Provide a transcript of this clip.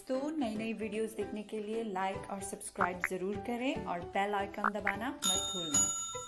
दोस्तों, नई नई वीडियोस देखने के लिए लाइक और सब्सक्राइब ज़रूर करें और बेल आइकन दबाना मत भूलना।